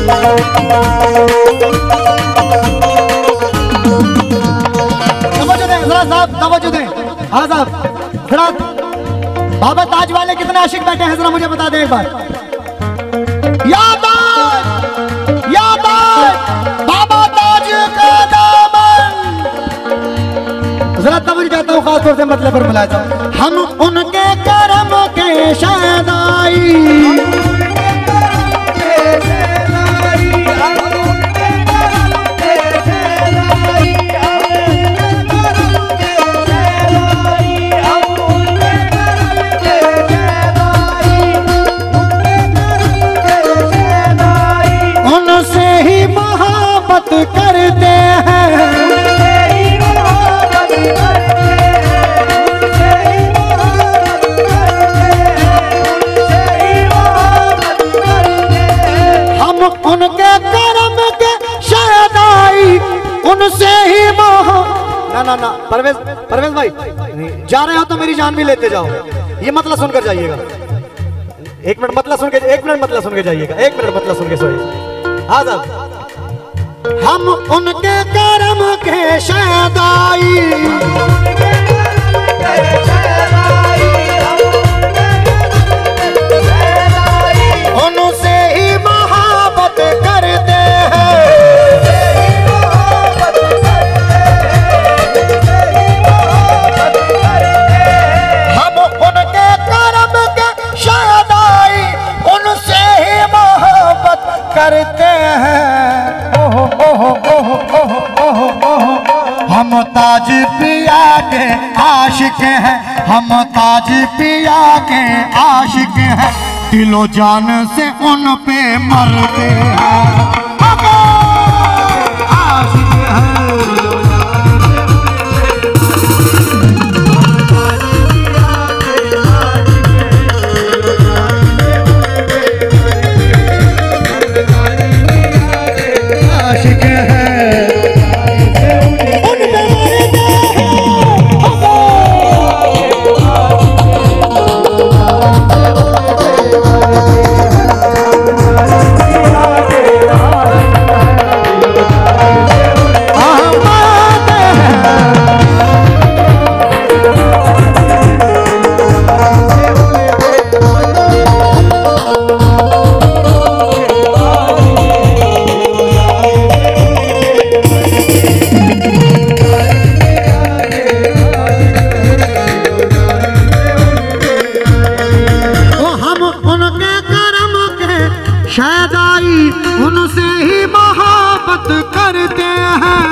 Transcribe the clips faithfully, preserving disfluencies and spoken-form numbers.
साहब तवज्जो दें। हाँ साहब जरा बाबा ताज वाले कितने आशिक बैठे हैं जरा मुझे बता दें एक बार। याद याद बाबा ताज का दामन। जरा तवज्जो चाहता हूँ खास तौर से मतलब पर बुलाया था। हम उनके करम के शहदाई करते हैं हम उनके करम के शहदाई उनसे ही मोह। ना ना ना परवेज परवेज भाई जा रहे हो तो मेरी जान भी लेते जाओ। ये मतलब सुनकर जाइएगा। एक मिनट मतलब सुन के एक मिनट मतलब सुन के जाइएगा। एक मिनट मतलब सुन के सोइए। हाँ साहब हम उनके करम के शहदाई उनसे ही मोहब्बत करते हैं। हम उनके करम के शहदाई उनसे ही मोहब्बत करते हैं। हम ताज पिया के आशिक हैं हम ताज पिया के आशिक हैं दिलो जान से उन पे मरते हैं। आशिक हैं शहदाई उनसे ही मोहब्बत करते हैं।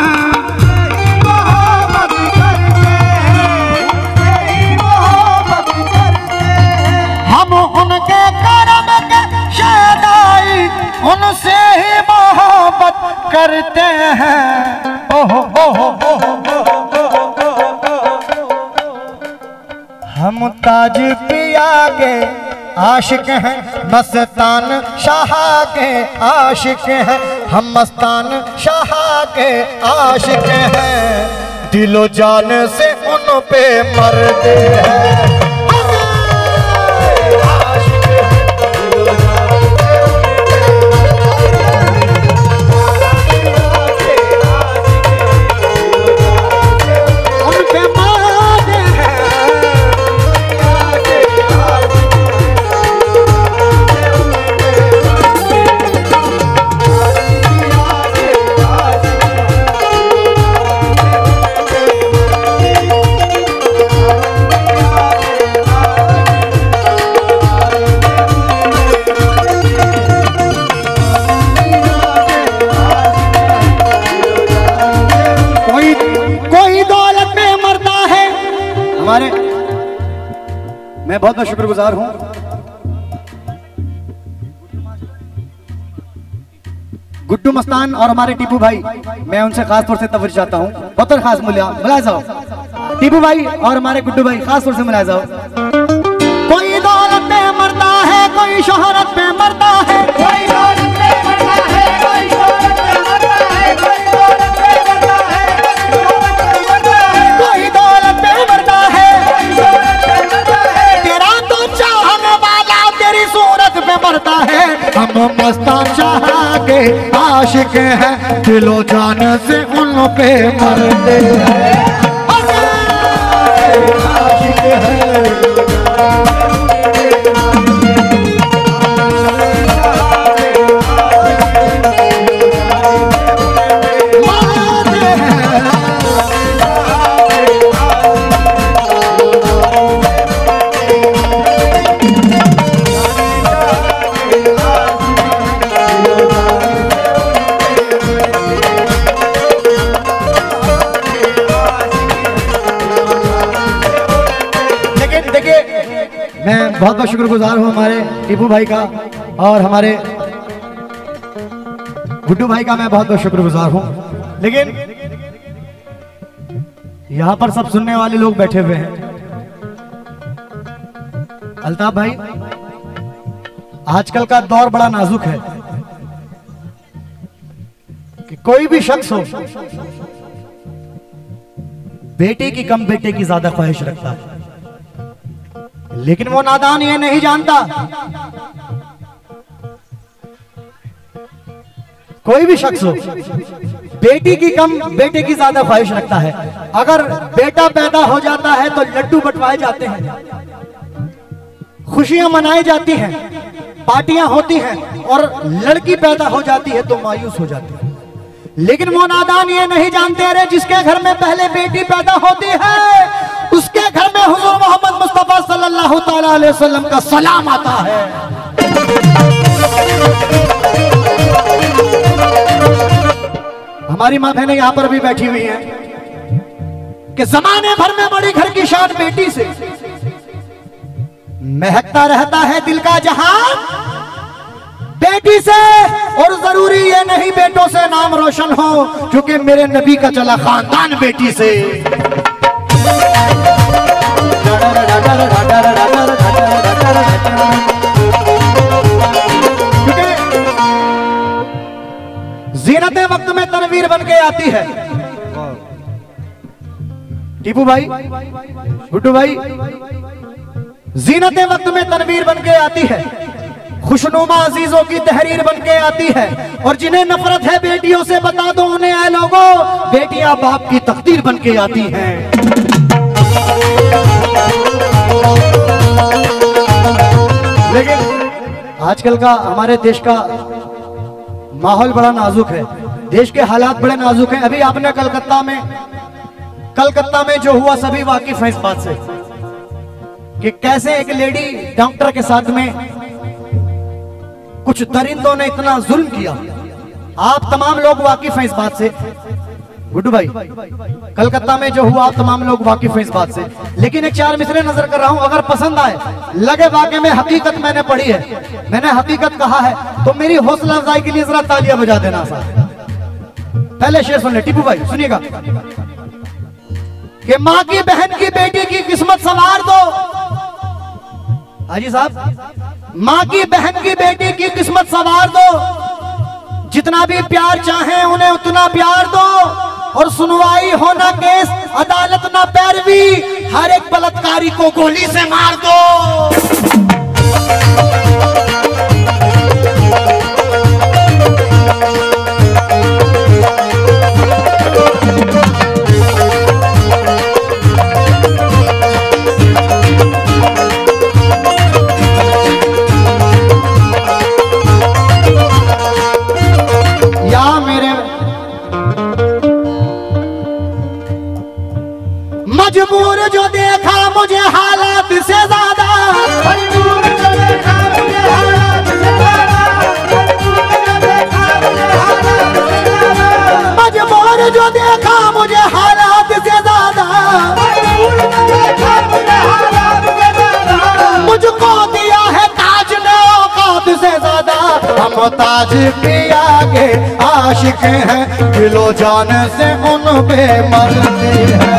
हम उनके करम के शहदाई उनसे ही मोहब्बत करते हैं। ओहो ओहो हम ताज पिया के आशिक हैं मस्तान शाह के आशिक हैं हम मस्तान शाह के आशिक हैं दिलो जान से उन पे मरते हैं। हमारे मैं बहुत बहुत शुक्रगुजार हूं गुड्डू मस्तान और हमारे टीपू भाई। मैं उनसे खास तौर से तवज्जो चाहता हूं। बहुत खास मुलाजा हो टीपू भाई और हमारे गुड्डू भाई खास तौर से मुलाजा हो। कोई दौलत पे मरता है कोई शोहरत पे मरता है कोई दौलत पे मरता है कोई शोहरत पे मरता है कोई दौलत पे मरता है कोई दौलत पे मरता है तेरा तो चाहने वाला तेरी सूरत पे मरता है। हम मस्तान शाह आगे आशिक हैं, दिलो जान से उन पे मरते हैं। आशिक हैं मैं बहुत बहुत शुक्रगुजार हूँ हमारे टीपू भाई का और हमारे गुड्डू भाई का मैं बहुत बहुत शुक्रगुजार हूँ। लेकिन यहाँ पर सब सुनने वाले लोग बैठे हुए हैं। अल्ताफ भाई, आजकल का दौर बड़ा नाजुक है कि कोई भी शख्स हो बेटे की कम बेटे की ज्यादा ख्वाहिश रखता है, लेकिन वो नादान ये नहीं जानता कोई भी शख्स हो बेटी की कम बेटे की ज्यादा ख्वाहिश रखता है। अगर बेटा पैदा हो जाता है तो लड्डू बंटवाए जाते हैं, खुशियां मनाई जाती हैं, पार्टियां होती हैं, और लड़की पैदा हो जाती है तो मायूस हो जाती है। लेकिन वो नादान ये नहीं जानते अरे जिसके घर में पहले बेटी पैदा होती है उसके घर में हुजूर मोहम्मद मुस्तफा सल्लल्लाहु ताला अलैहि वसल्लम का सलाम आता है। हमारी माँ बहनें यहाँ पर भी बैठी हुई हैं कि जमाने भर में बड़ी घर की शान बेटी से महकता रहता है दिल का जहान बेटी से, और जरूरी ये नहीं बेटों से नाम रोशन हो, क्योंकि मेरे नबी का चला खानदान बेटी से। क्योंकि जीनत वक्त में तनवीर बन के आती है। टीपू भाई, गुड्डू भाई, जीनत वक्त में तनवीर बन के आती है, खुशनुमा अजीजों की तहरीर बन के आती है, और जिन्हें नफरत है बेटियों से बता दो उन्हें ऐ लोगों, बेटियां बाप की तकदीर बन के आती हैं। लेकिन आजकल का हमारे देश का माहौल बड़ा नाजुक है, देश के हालात बड़े नाजुक हैं। अभी आपने कलकत्ता में कलकत्ता में जो हुआ सभी वाकिफ हैं इस बात से कि कैसे एक लेडी डॉक्टर के साथ में कुछ दरिंदों ने इतना जुल्म किया। आप तमाम लोग वाकिफ हैं इस बात से। गुड्डू भाई, कलकत्ता में जो हुआ आप तमाम लोग वाकिफ हैं इस बात से। लेकिन एक चार मिसरे नजर कर रहा हूं, अगर पसंद आए लगे वाकई में हकीकत मैंने पढ़ी है, मैंने हकीकत कहा है, तो मेरी हौसला अफजाई के लिए जरा तालियां बजा देना साहब। पहले शेर सुन ले टीपू भाई, सुनिएगा कि माँ की बहन की बेटी की किस्मत संवार दो। हाजी साहब, माँ की बहन की बेटी की किस्मत संवार दो, जितना भी प्यार चाहे उन्हें उतना प्यार दो, और सुनवाई होना केस अदालत ना पैरवी, हर एक बलात्कारी को गोली से मार दो। मजबूर जो देखा मुझे हालात से ज्यादा, मजबूर जो देखा मुझे हालात से ज्यादा, मजबूर जो देखा मुझे हालात से ज्यादा, मुझको दिया है ताज ने औकात से ज्यादा। हम ताज के आगे आशिक हैं, दिलो जान से उन पे मरते हैं।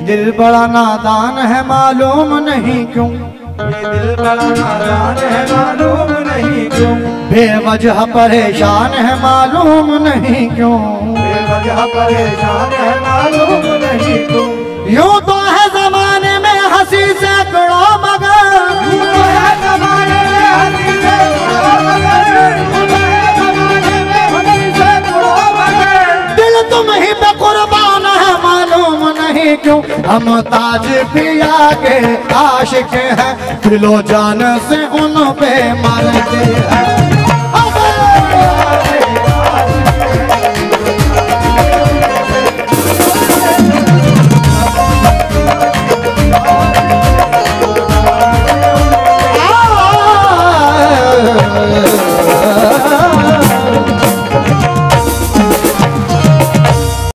दिल बड़ा नादान है मालूम नहीं क्यों, ये दिल बड़ा नादान है मालूम नहीं क्यों, बेवजह परेशान है मालूम नहीं क्यों, बेवजह परेशान है मालूम नहीं क्यों। यूं तो है जमाने में हंसी सैकड़ों मगर, यूं तो है जमाने में हंसी सैकड़ों मगर, यूं तो है जमाने में हंसी सैकड़ों मगर, दिल तुम ही पे कुर्बान है मालूम नहीं क्यों। हम ताज पिया के आशिक हैं, दिलो जान से उन पे मरते हैं।